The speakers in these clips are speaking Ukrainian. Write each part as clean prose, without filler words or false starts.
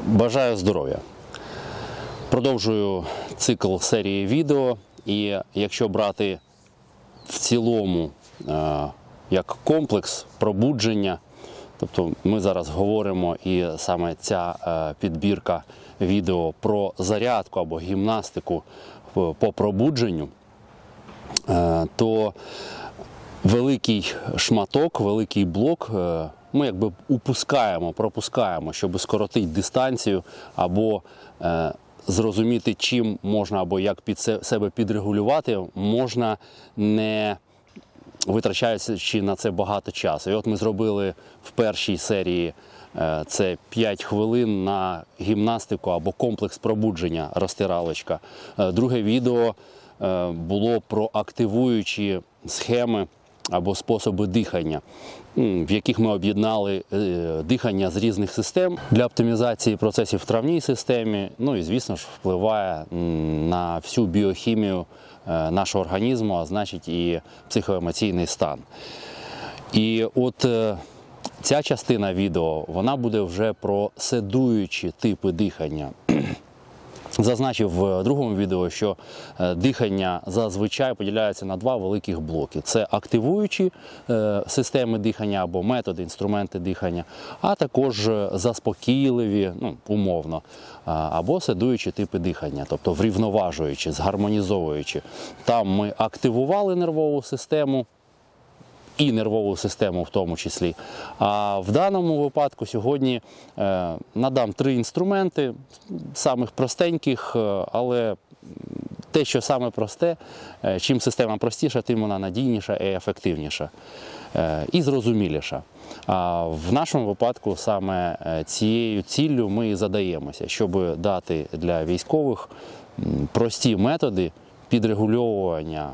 Бажаю здоров'я! Продовжую цикл серії відео, і якщо брати в цілому як комплекс пробудження, тобто ми зараз говоримо, і саме ця підбірка відео про зарядку або гімнастику по пробудженню, то великий шматок, великий блок ми якби пропускаємо, щоб скоротити дистанцію або зрозуміти, чим можна або як під себе підрегулювати, можна не витрачаючи на це багато часу. І от ми зробили в першій серії це 5 хвилин на гімнастику або комплекс пробудження, розтиралочка. Друге відео було про активуючі схеми або способи дихання, в яких ми об'єднали дихання з різних систем для оптимізації процесів в травній системі, ну і, звісно ж, впливає на всю біохімію нашого організму, а значить і психоемоційний стан. І от ця частина відео, вона буде вже про седуючі типи дихання. Зазначив в другому відео, що дихання зазвичай поділяється на два великих блоки. Це активуючі системи дихання або методи, інструменти дихання, а також заспокійливі, умовно, або седуючі типи дихання, тобто врівноважуючі, згармонізовуючі. Там ми активували нервову систему, і нервову систему в тому числі. А в даному випадку сьогодні надам 3 інструменти, самих простеньких, але те, що саме просте, чим система простіша, тим вона надійніша і ефективніша, і зрозуміліша. А в нашому випадку саме цією ціллю ми і задаємося, щоб дати для військових прості методи підрегульовування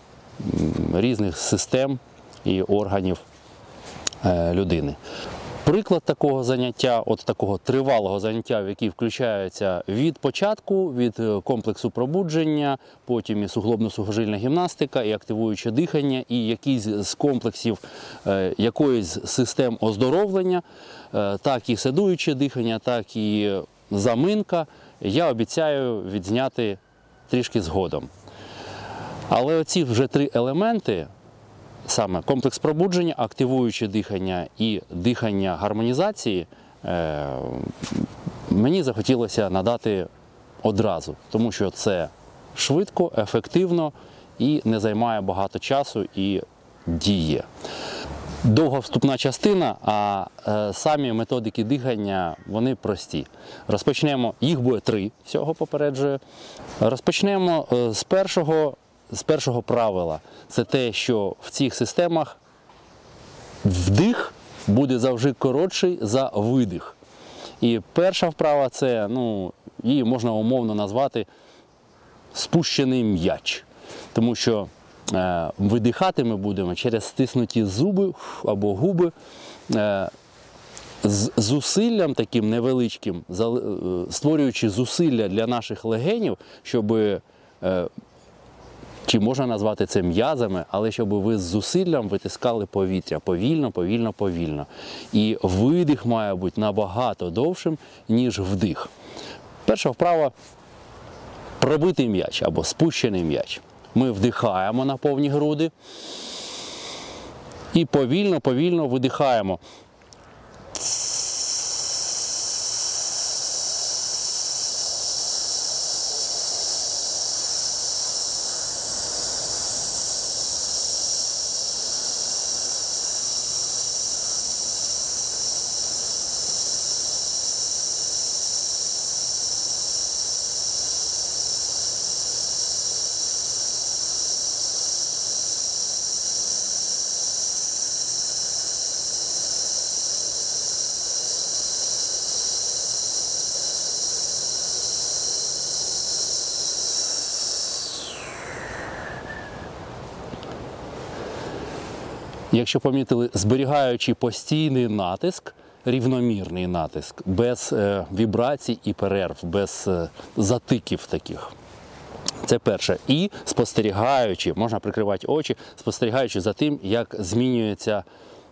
різних систем і органів людини. Приклад такого заняття, от такого тривалого заняття, в який включається від початку, від комплексу пробудження, потім і суглобно-сухожильна гімнастика, і активуюче дихання, і якийсь з комплексів якоїсь з систем оздоровлення, так і седуюче дихання, так і заминка, я обіцяю відзняти трішки згодом. Але оці вже 3 елементи, саме комплекс пробудження, активуюче дихання і дихання гармонізації, мені захотілося надати одразу, тому що це швидко, ефективно і не займає багато часу і діє. Довга вступна частина, а самі методики дихання, вони прості. Розпочнемо, їх буде 3, всього попереджую. Розпочнемо з першого правила. Це те, що в цих системах вдих буде завжди коротший за видих. І перша вправа – це, її можна умовно назвати спущений м'яч. Тому що видихати ми будемо через стиснуті зуби або губи, з зусиллям таким невеличким, створюючи зусилля для наших легенів, щоб, чи можна назвати це м'язами, але щоб ви з зусиллям витискали повітря повільно, повільно, повільно. І видих має бути набагато довшим, ніж вдих. Перша вправа – пробитий м'яч або спущений м'яч. Ми вдихаємо на повні груди і повільно, повільно видихаємо. Якщо помітили, зберігаючи постійний натиск, рівномірний натиск, без вібрацій і перерв, без затиків таких. Це перше. І спостерігаючи, можна прикривати очі, спостерігаючи за тим, як змінюється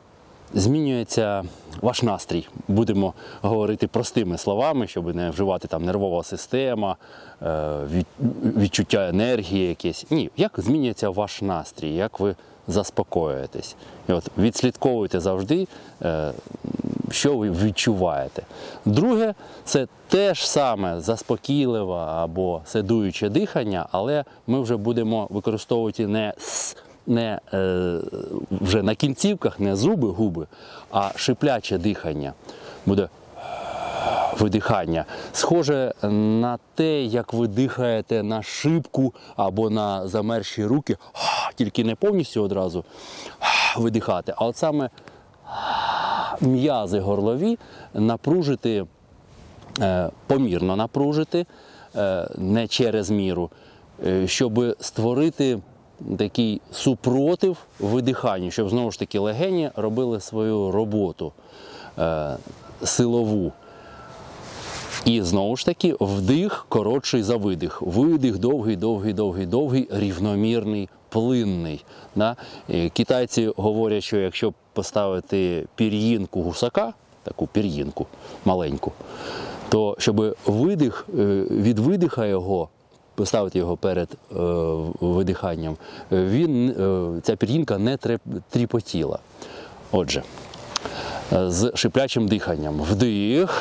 змінюється ваш настрій. Будемо говорити простими словами, щоб не вживати там нервова система, відчуття енергії якесь. Ні, як змінюється ваш настрій, як ви заспокоюєтесь. І от відслідковуйте завжди, що ви відчуваєте. Друге, це теж саме заспокійливе або седуюче дихання, але ми вже будемо використовувати не вже на кінцівках, не зуби, губи, а шипляче дихання. Буде видихання. Схоже на те, як ви дихаєте на шибку або на замерзші руки, тільки не повністю одразу видихати, а от саме м'язи горлові напружити, помірно напружити, не через міру, щоб створити такий супротив видиханню, щоб знову ж таки легені робили свою роботу силову. І знову ж таки вдих коротший за видих. Видих довгий, довгий, довгий, довгий, рівномірний, плинний. Да? Китайці говорять, що якщо поставити пір'їнку гусака, таку пір'їнку маленьку, то щоб видих, від видиха його, поставити його перед видиханням, ця пір'їнка не тріпотіла. Отже, з шиплячим диханням. Вдих.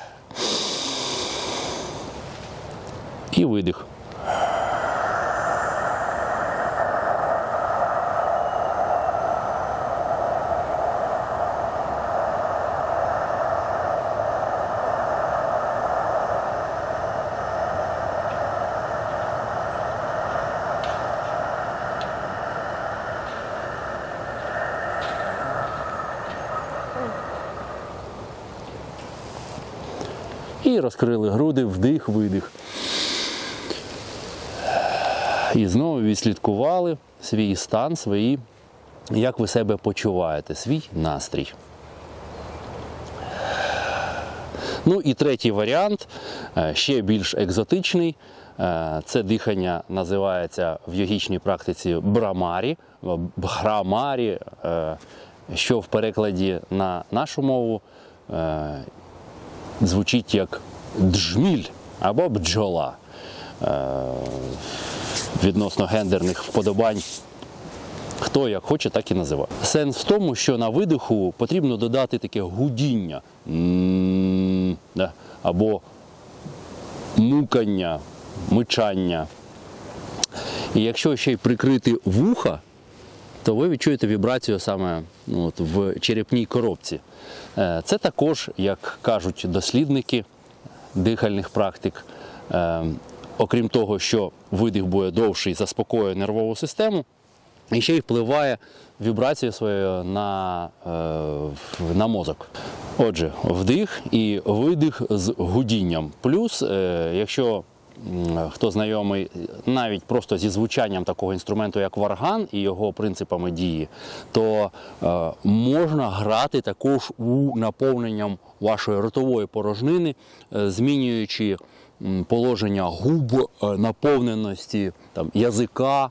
І видих. І розкрили груди, вдих, видих. І знову відслідкували свій стан, як ви себе почуваєте, свій настрій. Ну і третій варіант, ще більш екзотичний. Це дихання називається в йогічній практиці брамарі, бхрамарі, що в перекладі на нашу мову звучить як джміль або бджола. Відносно гендерних вподобань, хто як хоче, так і називає. Сенс в тому, що на видиху потрібно додати таке гудіння або мукання, мичання. І якщо ще й прикрити вуха, то ви відчуєте вібрацію саме в черепній коробці. Це також, як кажуть дослідники дихальних практик, окрім того, що видих буде довший, заспокоює нервову систему, і ще й впливає вібрацією своєю на мозок. Отже, вдих і видих з гудінням. Плюс, якщо хто знайомий навіть просто зі звучанням такого інструменту, як варган і його принципами дії, то можна грати також у наповненням вашої ротової порожнини, змінюючи положення губ, наповненості язика,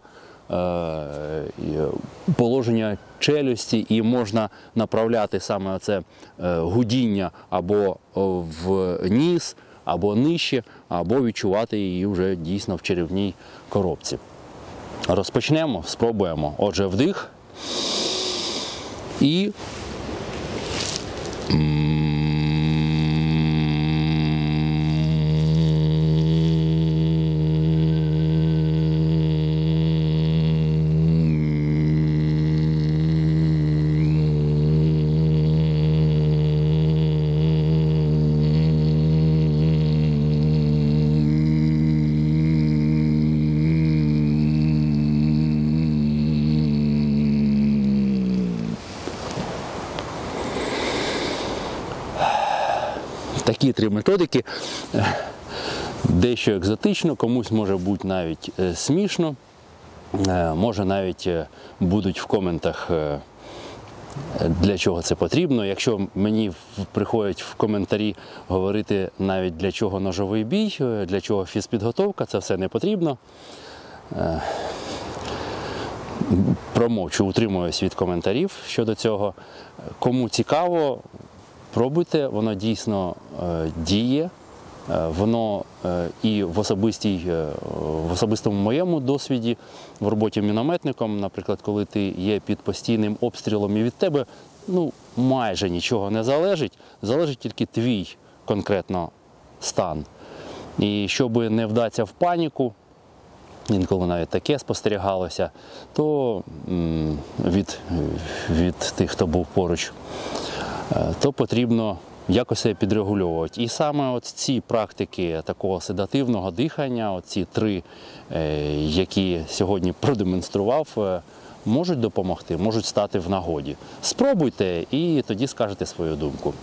положення челюсті, і можна направляти саме це гудіння або в ніс, або нижче, або відчувати її вже дійсно в черевній коробці. Розпочнемо, спробуємо. Отже, вдих і такі три методики, дещо екзотично, комусь може бути навіть смішно, може навіть будуть в коментах, для чого це потрібно. Якщо мені приходять в коментарі говорити навіть для чого ножовий бій, для чого фізпідготовка, це все не потрібно. промовчу, утримуюсь від коментарів щодо цього. Кому цікаво, пробуйте, воно дійсно діє. Воно і в особистому моєму досвіді в роботі мінометником, наприклад, коли ти є під постійним обстрілом і від тебе майже нічого не залежить, залежить тільки твій конкретно стан. І щоб не вдатися в паніку, інколи навіть таке спостерігалося, то від тих, хто був поруч, то потрібно якось себе підрегульовувати. І саме от ці практики такого седативного дихання, оці 3, які сьогодні продемонстрував, можуть допомогти, можуть стати в нагоді. Спробуйте і тоді скажете свою думку.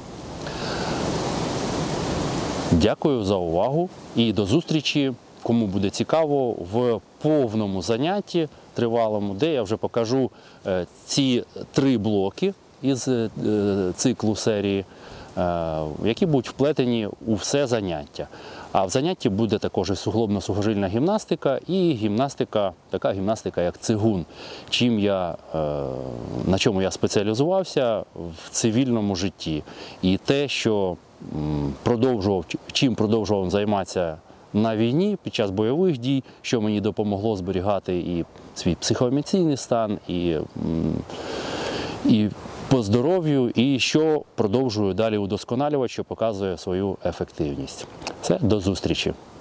Дякую за увагу і до зустрічі, кому буде цікаво, в повному занятті тривалому, де я вже покажу ці 3 блоки із циклу серії, які будуть вплетені у все заняття. А в занятті буде також і суглобно-сухожильна гімнастика і гімнастика, така гімнастика, як цигун, на чому я спеціалізувався в цивільному житті. І те, що чим продовжував займатися на війні під час бойових дій, що мені допомогло зберігати і свій психоемоційний стан, і по здоров'ю, і що продовжую далі удосконалювати, що показує свою ефективність. Все, до зустрічі!